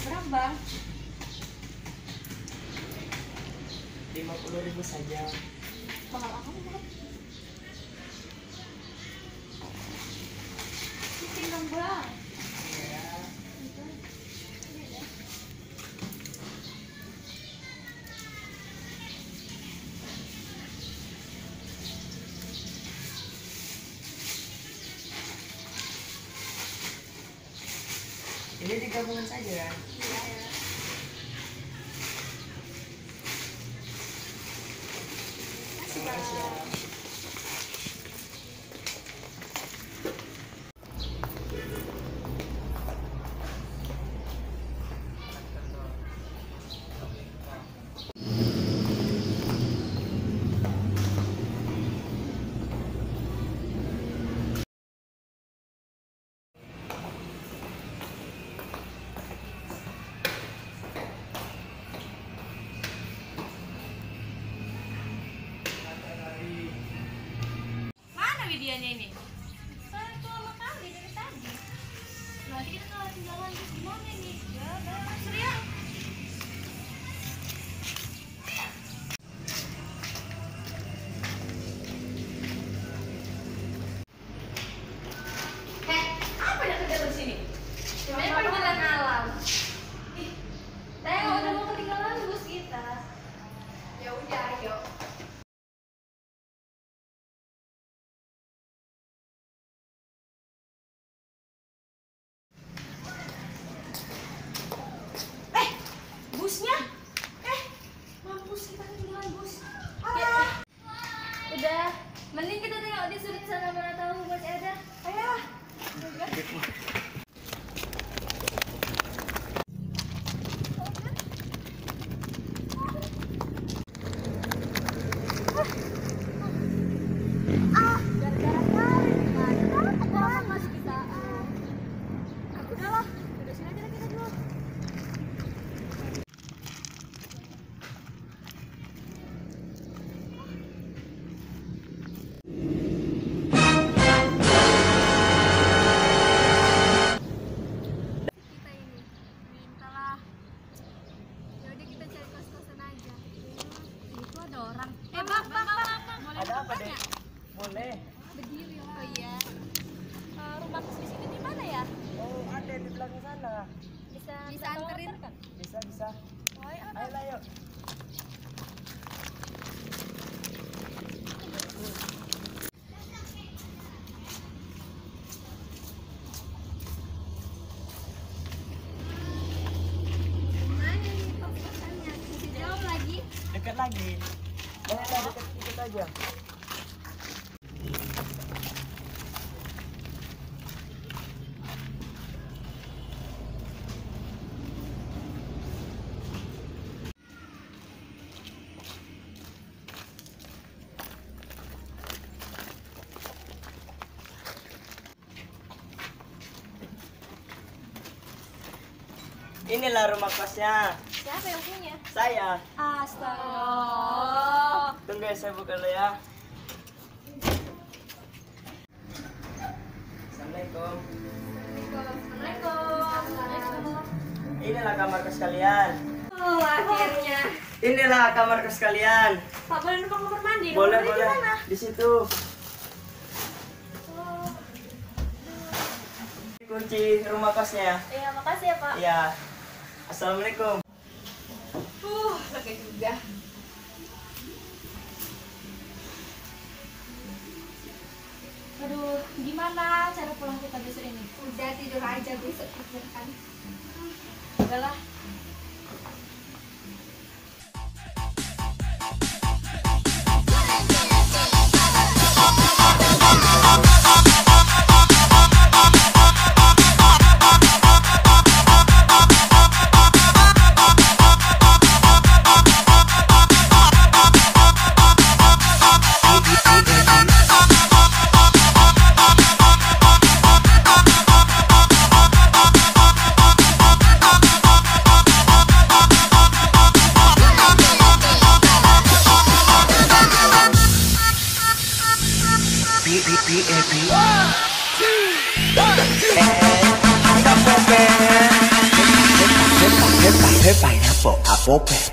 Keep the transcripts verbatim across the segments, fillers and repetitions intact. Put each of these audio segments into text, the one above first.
Berapa? lima puluh ribu saja. Mahal amat. Cincin dong bang. Ya. Ini digabungin saja kan? Iya ya. Terima kasih ya. Videonya ini saya tuh lama kali dari tadi. Nanti kita kalau jalan terus gimana nih? Ya udah Surya. Eh, apa yang kerja di sini? Sebenarnya perjalanan alam. Ih, saya udah mau ketinggalan bus kita. Ya udah, ayo. Busnya, eh mampus kita ketinggalan bus. Ya, udah, mending kita tengok di sudut sana, mana tahu masih ada. Ayo. Ah, gara-gara kali mana ada mas kita. Udahlah, udah sini aja kita dulu. Orang. Eh, bang, bang, bang, bang. Ada apa deh? Boleh. Berdiri lah. Oh iya. Uh, rumah kos di sini di mana ya? Oh, ada di belakang sana. Bisa bisa anterin kan? Bisa, bisa. Oh, iya. Ayolah, yuk. Mana nih kos-kosannya? Masih jauh lagi? Dekat lagi. Bolehlah dekat dikit aja. Inilah rumah kosnya. Siapa yang punya? Saya. Astaga. Tunggu ya, saya buka dulu ya. Assalamualaikum. Assalamualaikum. Inilah kamar kos kalian. Oh, akhirnya. Inilah kamar kos kalian. Pak, boleh numpang kamar mandi? Boleh, Kamar mandi boleh. di mana? Di situ. Oh. Kunci rumah kosnya. Iya, makasih ya, Pak. Iya. Assalamualaikum. Uh, lega juga. Aduh, gimana cara pulang kita besok ini? Udah tidur aja besok pikirkan. Udahlah. One, two, three, four. Peppa, pineapple, apple, pear.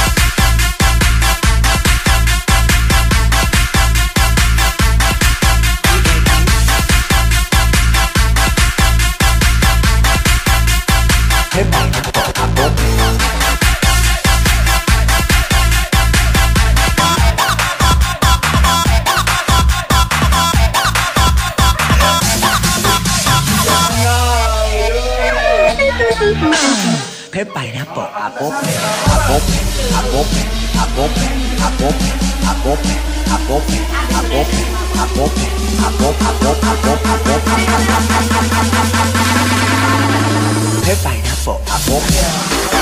Pear, pineapple, apple, pear, apple, pear, apple, pear, apple, pear, apple, pear, apple, pear, apple, pear, apple, pear, apple, pear, apple, apple, apple, apple, pear, pineapple, apple, pear.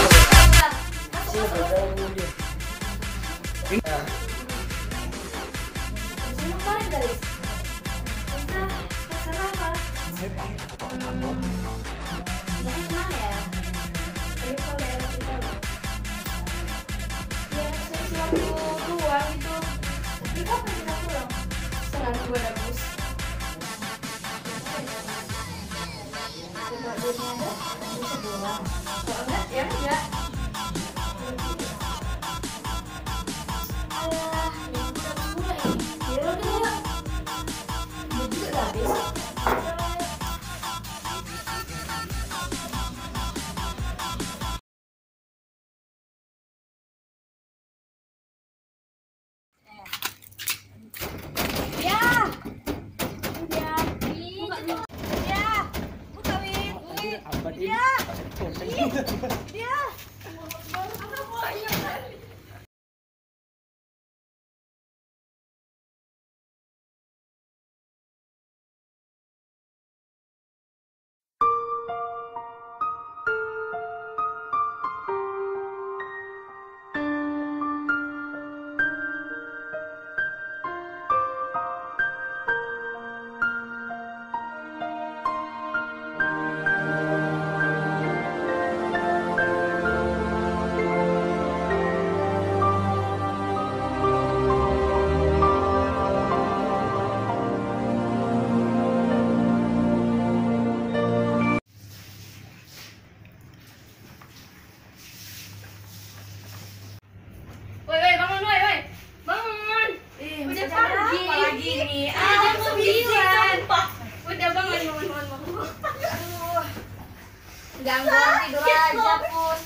Gangguan tidur aja pun.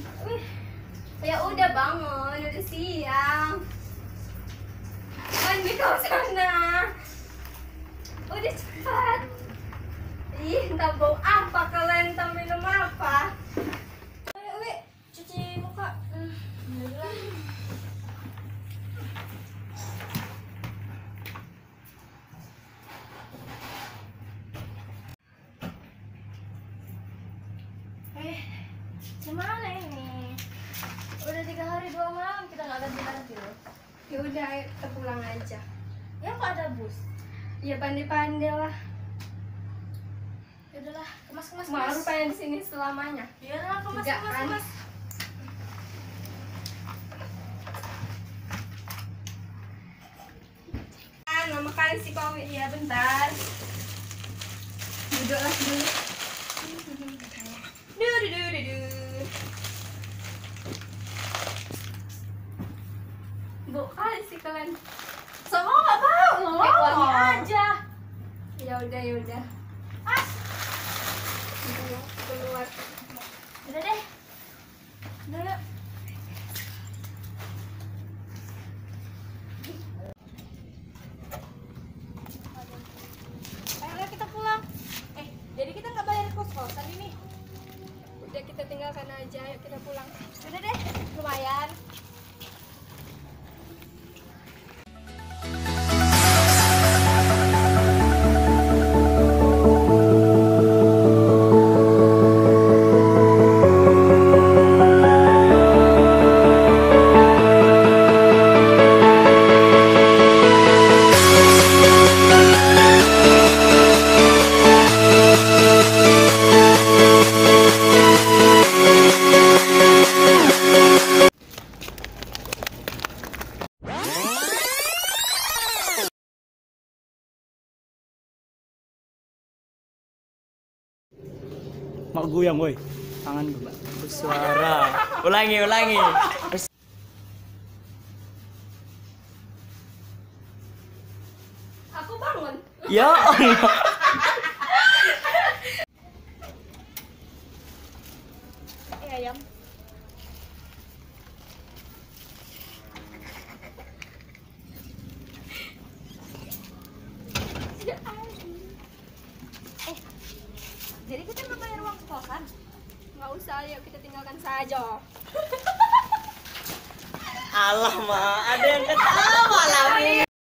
Ya udah bangun, udah siang. Mandi kau sana. Udah cepat. Ih, entah bau apa kalian, entah minum apa. Ayo, Wi, cuci muka. Hmm, Eh, gimana ini? Udah tiga hari dua malam kita nggak ganti-ganti loh. Ya udah, ayo kita pulang aja. Ya kok ada bus? Ya pandai-pandai lah. Ya udahlah, kemas-kemas. Malu pengen di sini selamanya. Ya udah, kemas, Enggak, kemas, kan? kemas. Ah, nama kali si Kowi. Ya bentar. Duduklah dulu. Du du du du du. Bu kali sih kalian. Sama nggak mau, nggak mau. Eh, wangi aja. Ya udah, ya udah. Ah, Keluar. udah deh. Udah yuk. Ayo kita pulang. Eh, jadi kita nggak bayar kos-kosan ini. Udah kita tinggalkan aja. Ayo kita pulang. Udah deh, lumayan. Mak goyang, woi. Tangan gue, Mbak. Terus Bersuara. Ulangi, ulangi. Bers- Aku bangun. Ya Allah. Eh ayam. Eh, jadi kita nggak bayar uang kosan? Nggak usah, yuk kita tinggalkan saja. Allah mah, ada yang ketawa lagi.